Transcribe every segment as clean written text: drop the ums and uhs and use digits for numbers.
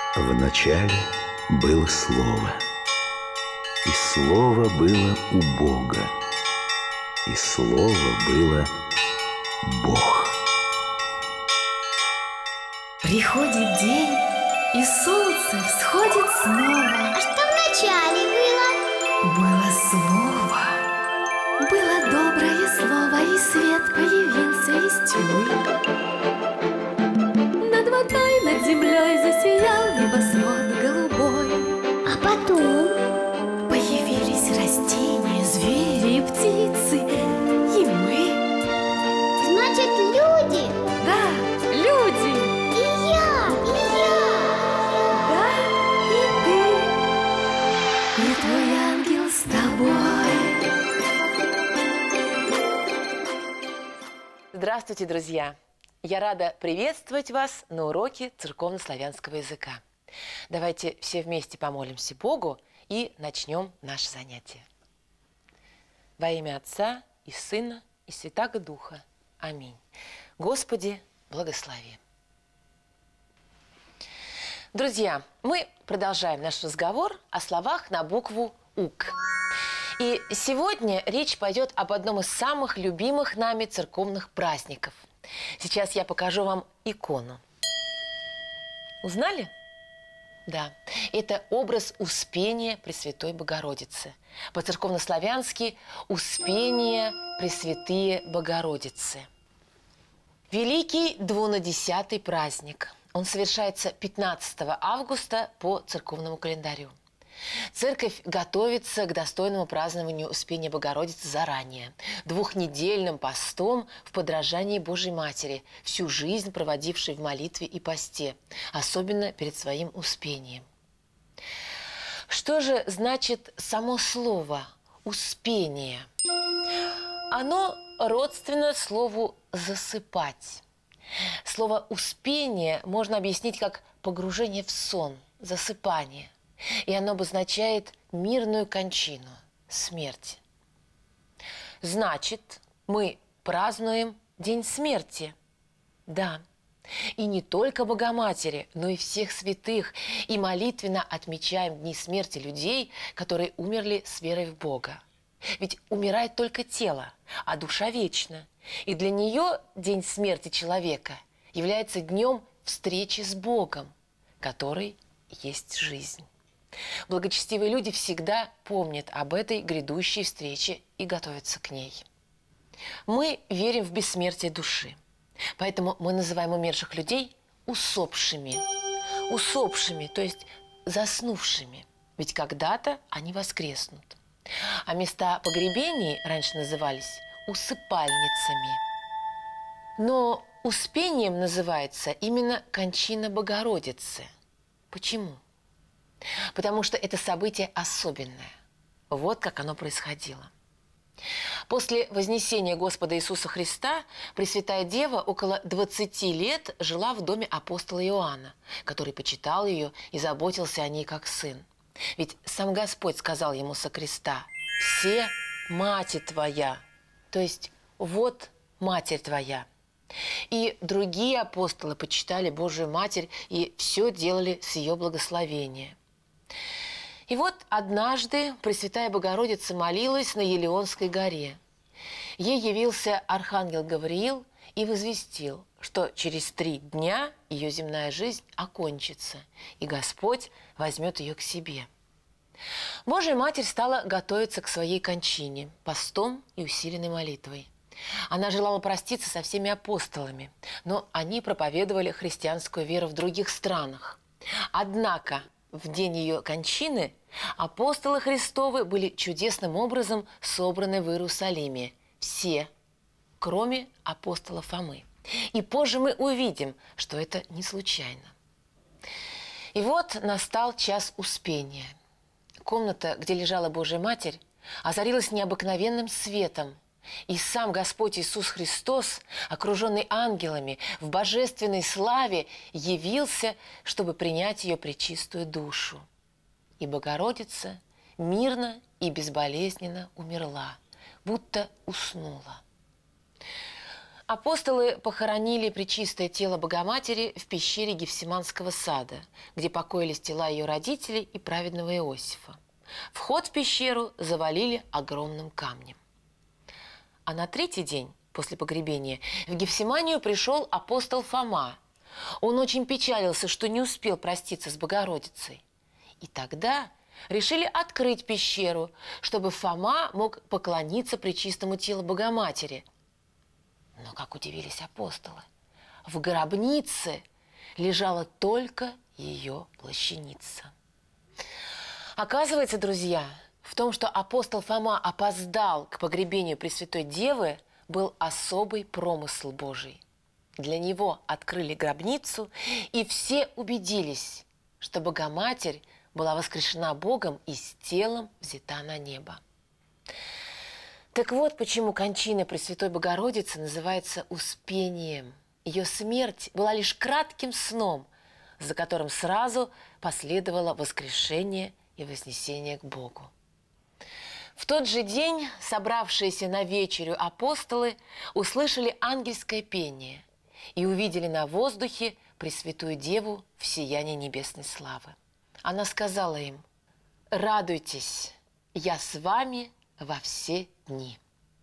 Вначале было Слово, и Слово было у Бога, и Слово было Бог. Приходит день, и солнце всходит снова. А что вначале было? Было Слово, было доброе слово, и свет появился из тьмы. Над водой, над землей засиял небосвод голубой. А потом? Появились растения, звери и птицы, и мы. Значит, люди? Да, люди. И я. Да, и ты. И твой ангел с тобой. Здравствуйте, друзья! Я рада приветствовать вас на уроке церковно-славянского языка. Давайте все вместе помолимся Богу и начнем наше занятие. Во имя Отца и Сына и Святаго Духа. Аминь. Господи, благослови. Друзья, мы продолжаем наш разговор о словах на букву «ук». И сегодня речь пойдет об одном из самых любимых нами церковных праздников. Сейчас я покажу вам икону. Узнали? Да, это образ Успения Пресвятой Богородицы. По-церковнославянски «Успение Пресвятые Богородицы». Великий двунадесятый праздник. Он совершается 15 августа по церковному календарю. Церковь готовится к достойному празднованию Успения Богородицы заранее, двухнедельным постом в подражании Божьей Матери, всю жизнь проводившей в молитве и посте, особенно перед своим Успением. Что же значит само слово «успение»? Оно родственно слову «засыпать». Слово «успение» можно объяснить как погружение в сон, засыпание. И оно обозначает мирную кончину, смерть. Значит, мы празднуем День смерти. Да. И не только Богоматери, но и всех святых. И молитвенно отмечаем дни смерти людей, которые умерли с верой в Бога. Ведь умирает только тело, а душа вечна. И для нее день смерти человека является днем встречи с Богом, который есть жизнь. Благочестивые люди всегда помнят об этой грядущей встрече и готовятся к ней. Мы верим в бессмертие души, поэтому мы называем умерших людей усопшими. Усопшими, то есть заснувшими, ведь когда-то они воскреснут. А места погребений раньше назывались усыпальницами. Но успением называется именно кончина Богородицы. Почему? Потому что это событие особенное. Вот как оно происходило. После вознесения Господа Иисуса Христа Пресвятая Дева около 20 лет жила в доме апостола Иоанна, который почитал ее и заботился о ней как сын. Ведь сам Господь сказал ему со креста: «Се мати твоя», то есть «вот матерь твоя». И другие апостолы почитали Божию Матерь и все делали с ее благословения. И вот однажды Пресвятая Богородица молилась на Елеонской горе. Ей явился архангел Гавриил и возвестил, что через 3 дня ее земная жизнь окончится, и Господь возьмет ее к себе. Божья Матерь стала готовиться к своей кончине постом и усиленной молитвой. Она желала проститься со всеми апостолами, но они проповедовали христианскую веру в других странах. Однако в день ее кончины апостолы Христовы были чудесным образом собраны в Иерусалиме. Все, кроме апостола Фомы. И позже мы увидим, что это не случайно. И вот настал час Успения. Комната, где лежала Божья Матерь, озарилась необыкновенным светом. И сам Господь Иисус Христос, окруженный ангелами, в божественной славе явился, чтобы принять ее пречистую душу. И Богородица мирно и безболезненно умерла, будто уснула. Апостолы похоронили пречистое тело Богоматери в пещере Гефсиманского сада, где покоились тела ее родителей и праведного Иосифа. Вход в пещеру завалили огромным камнем. А на третий день после погребения в Гефсиманию пришел апостол Фома. Он очень печалился, что не успел проститься с Богородицей. И тогда решили открыть пещеру, чтобы Фома мог поклониться пречистому телу Богоматери. Но как удивились апостолы! В гробнице лежала только ее плащаница. Оказывается, друзья, в том, что апостол Фома опоздал к погребению Пресвятой Девы, был особый промысл Божий. Для него открыли гробницу, и все убедились, что Богоматерь была воскрешена Богом и с телом взята на небо. Так вот, почему кончина Пресвятой Богородицы называется Успением. Ее смерть была лишь кратким сном, за которым сразу последовало воскрешение и вознесение к Богу. В тот же день собравшиеся на вечерю апостолы услышали ангельское пение и увидели на воздухе Пресвятую Деву в сиянии небесной славы. Она сказала им: «Радуйтесь, я с вами во все дни».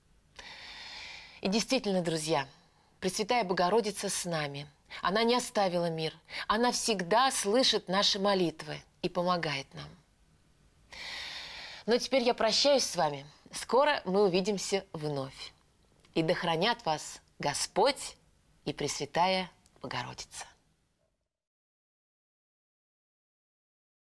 И действительно, друзья, Пресвятая Богородица с нами. Она не оставила мир. Она всегда слышит наши молитвы и помогает нам. Но теперь я прощаюсь с вами. Скоро мы увидимся вновь. И да хранят вас Господь и Пресвятая Богородица.